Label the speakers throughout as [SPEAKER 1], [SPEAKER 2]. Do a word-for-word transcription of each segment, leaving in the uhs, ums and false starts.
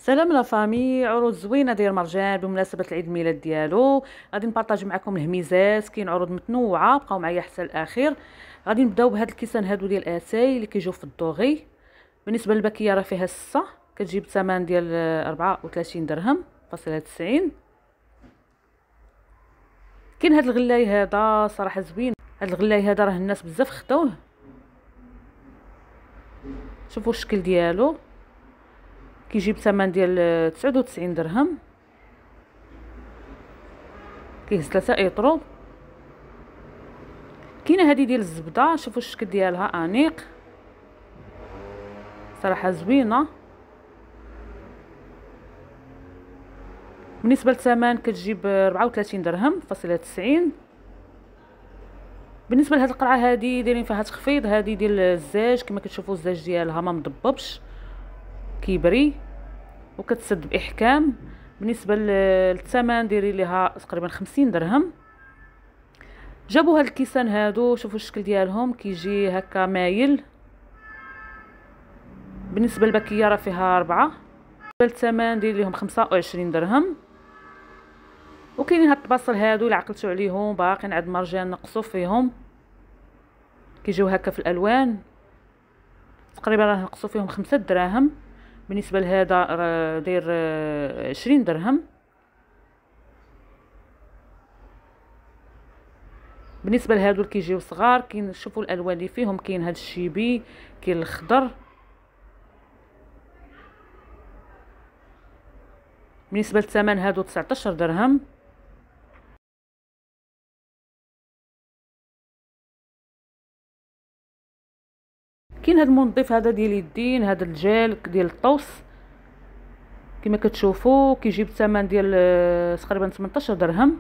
[SPEAKER 1] سلام لا فامي، عروض زوينه ديال مرجان بمناسبه العيد الميلاد ديالو. غادي نبارطاج معكم الهميزات، كاين عروض متنوعه، بقاو معايا حتى الاخير. غادي نبداو بهاد الكيسان هادو ديال اتاي اللي كيجيو في الدوغي. بالنسبه للباكيه راه فيها ستة، كتجيب ثمن ديال أربعة وثلاثين درهم فاصله تسعين. كاين هاد الغلاي هذا صراحه زوين، هاد الغلاي هذا راه الناس بزاف خداوه. شوفوا الشكل ديالو، كيجيب ثمن ديال تسعة وتسعين درهم، كيهز ثلاثة ايطرو. كاينه هذه ديال الزبده، شوفوا الشكل ديالها انيق، صراحه زوينه. بالنسبه للثمن كتجيب أربعة وثلاثين درهم فاصله تسعين. بالنسبه لهاد القرعه هذه دايرين فيها تخفيض، هذه ديال الزاج كما كتشوفوا الزاج ديالها ما مضببش، كيبري وكتسد باحكام. بالنسبه للثمن دايرين ليها تقريبا خمسين درهم. جابوا هاد الكيسان هادو، شوفوا الشكل ديالهم، كيجي هكا مايل. بالنسبه للباكيه راه فيها أربعة. الثمن داير ليهم خمسة وعشرين درهم. وكاينين هاد الطباصل هادو اللي عقلتوا عليهم باقيين عند مرجان نقصوا فيهم، كيجيو هكا في الالوان، تقريبا راه نقصوا فيهم خمسة دراهم. بالنسبه لهذا داير عشرين درهم. بالنسبه لهادو اللي كيجيو صغار، كاين شوفوا الالوان اللي فيهم، كاين هاد الشيبي، كاين الخضر. بالنسبه للثمن هادو تسعطاش درهم. كاين هاد المنظف هذا ديال اليدين، هذا الجل ديال الطوس كما كتشوفوا، كيجيب ثمن ديال تقريبا ثمنطاش درهم.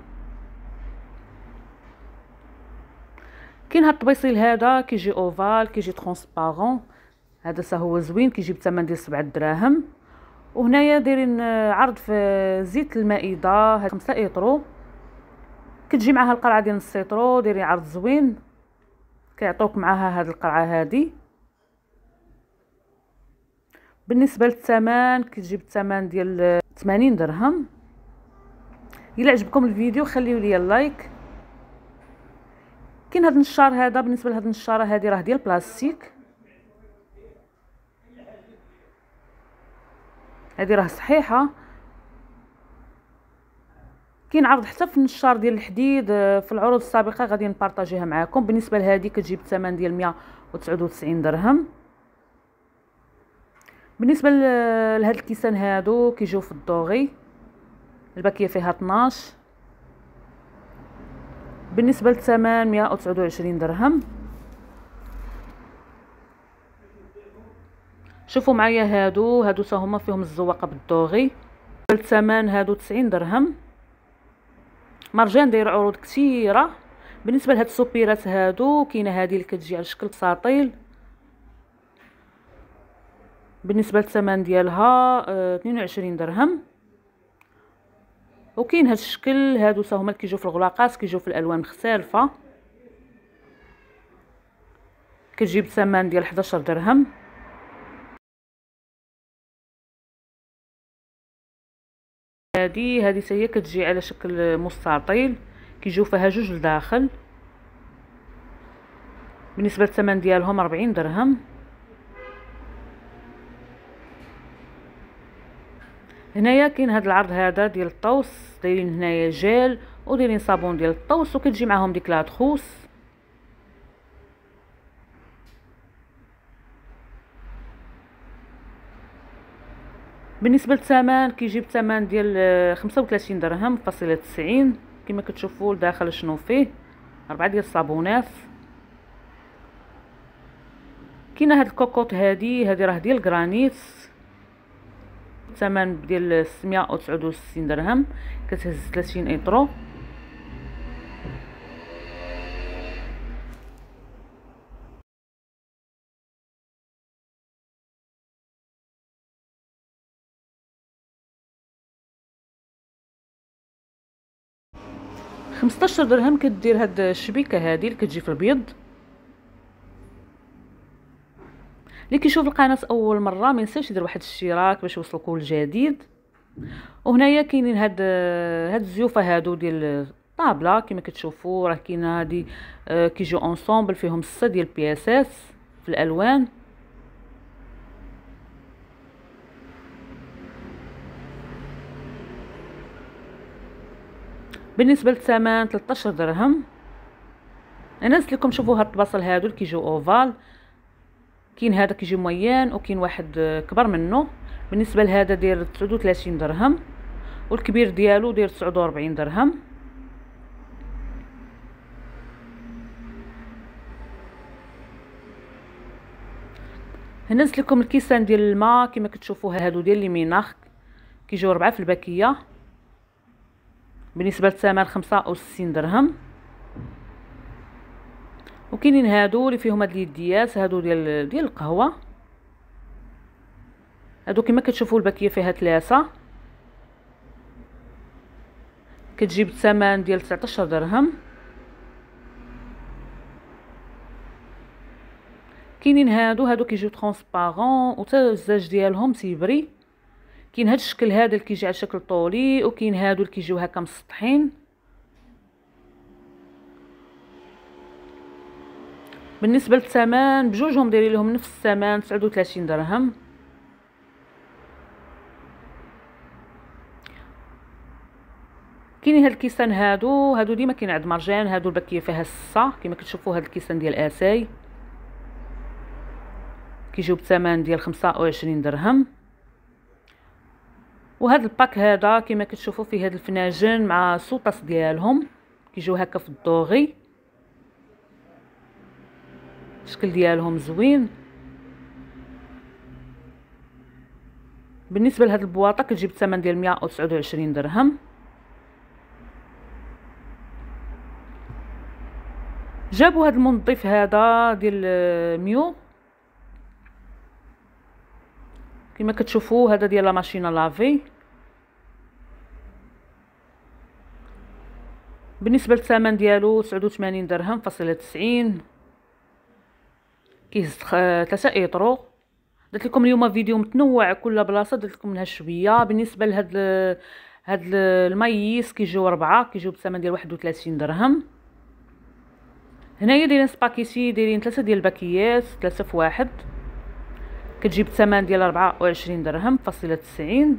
[SPEAKER 1] كاين هاد الطبيصيل هذا كيجي اوفال، كيجي ترونسبارون، هذا حتى هو زوين، كيجيب ثمن ديال سبعة دراهم. وهنايا دايرين عرض في زيت المائده، هاد خمسة ايطرو، كتجي معها القرعه ديال نص ايطرو، دايرين عرض زوين، كيعطوك معها هاد القرعه هادي. بالنسبه للثمن كتجيب الثمن ديال ثمانين درهم. الا عجبكم الفيديو خليو لي اللايك. كاين هاد النشار هذا، بالنسبه لهاد النشاره هذه راه ديال بلاستيك، هذه راه صحيحه. كاين عرض حتى في النشار ديال الحديد، في العروض السابقه غادي نبارطاجيها معكم. بالنسبه لهذه كتجيب الثمن ديال مية وتسعة وتسعين درهم. بالنسبه لهاد الكيسان هادو كيجيو في الدوغي، الباكيه فيها اثناش. بالنسبه للثمن مية وتسعة وعشرين درهم. شوفوا معايا هادو هادو تا هما فيهم الزواقه بالدوغي، الثمن هادو تسعين درهم. مرجان داير عروض كثيره. بالنسبه لهاد السوبيرات هادو، كاينه هذه اللي كتجي على شكل بساطيل، بالنسبه للثمن ديالها اثنين وعشرين درهم. وكاين هاد الشكل هادو تا هما اللي كيجيو في الغلاقات، كيجيو في الالوان مختلفه، كتجيب ثمن ديال حداش درهم. هادي هادي حتى هي كتجي على شكل مستطيل، كيجيو فيها جوج لداخل. بالنسبه للثمن ديالهم أربعين درهم. هنايا كاين هاد العرض هذا ديال الطوس، دايرين هنايا جيل ودايرين صابون ديال الطوس، وكتجي معاهم ديك لاتخوس. بالنسبه للثمن كيجيب ثمن ديال خمسة وثلاثين درهم فاصله تسعين. كما كتشوفوا لداخل شنو فيه، اربعه ديال الصابونات. كاينه هاد الكوكوط هادي، هادي راه ديال الجرانيت، الثمن ديال مية وتسعة وستين درهم، كتهز ثلاثين ايطرو. خمسطاش درهم كدير هاد الشبيكه هادي اللي كتجي في البيض. اللي كيشوف القناه اول مره ما ينساش يدير واحد الاشتراك باش يوصل كل جديد. وهنايا كاينين هاد هاد الزيوفه هادو ديال الطابله كما كتشوفوا، راه كاينه هادي كيجيو اونصومبل فيهم ستة ديال البياسات في الالوان. بالنسبه للثمن ثلاثة عشر درهم. الناس لكم شوفوا هاد البصل هادو اللي كيجيو اوفال، كاين هذا كيجي مويان وكاين واحد كبر منه. بالنسبه لهذا داير تسعة وثلاثين درهم، والكبير ديالو داير تسعة وأربعين درهم. هنا نزلت لكم الكيسان ديال الماء كما كتشوفوا هادو ديال لي ميناخ، كيجيو ربعة في الباكيه. بالنسبه للثمن خمسة وستين درهم. وكاينين هادو اللي فيهم هاد اليديات هادو ديال ديال القهوه، هادو كما كتشوفوا الباكيه فيها ثلاثه، كتجيب الثمن ديال تسعة عشر درهم. كاينين هادو هادو كيجيو ترونسبارون وتا الزاج ديالهم تيبري. كاين هاد الشكل هذا اللي كيجي على شكل طولي، وكاين هادو اللي كيجيو هكا مسطحين. بالنسبه للثمن بجوجهم دايرين لهم نفس الثمن تسعة وثلاثين درهم. كاينين هاد الكيسان هادو هادو ديما كاين عند مرجان، هادو الباكيه فيها ستة كما كتشوفوا. هاد الكيسان ديال اساي كيجيو بثمن ديال خمسة وعشرين درهم. وهاد الباك هذا كما كتشوفوا فيه هاد الفناجن مع السوطاس ديالهم، كيجيو هكا في الدوغي، الشكل ديالهم زوين. بالنسبه لهاد البواطه كتجيب الثمن ديال مية وتسعة وعشرين درهم. جابوا هاد المنظف هذا ديال ميو كما كتشوفوا، هذا ديال لا ماشينه لافي. بالنسبه للثمن ديالو تسعة وثمانين درهم فاصله تسعين، كيهز ثلاثة ايطرو. درت لكم اليوم فيديو متنوع، كل بلاصه درت لكم منها شويه. بالنسبه لهاد هاد المايس كيجيو ربعة، كيجيو بثمن ديال واحد وثلاثين درهم. هنايا دايرين سباكيتي، دايرين ثلاثه ديال الباكيات، ثلاثه في واحد، كتجيب الثمن ديال أربعة وعشرين درهم فاصله تسعين.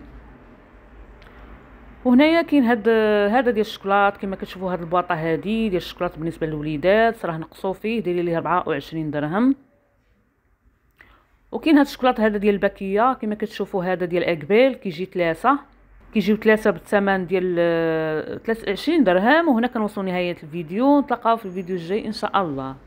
[SPEAKER 1] وهنايا كاين هاد هذا ديال الشوكولات كما كتشوفوا. هاد البواطه هادي ديال الشوكولات بالنسبه للوليدات راه نقصوا فيه، دايرين ليه أربعة وعشرين درهم. وكاين هاد الشوكولات هذا ديال الباكيه كما كتشوفوا، هذا ديال اكبيل كيجي ثلاثه، كيجيو ثلاثه بالثمن ديال ثلاثة وعشرين درهم. وهنا كنوصلوا نهايه الفيديو، نتلاقاو في الفيديو الجاي ان شاء الله.